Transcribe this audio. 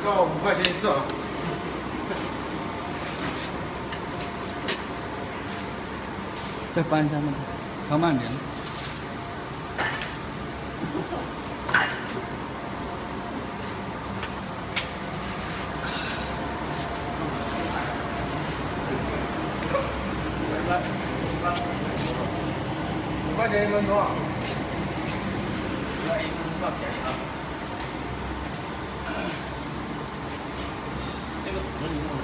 告5块钱一次啊。 再翻一下那个，调慢点。 5块钱1分钟啊。 那一分算便宜啊。这个土的你用的。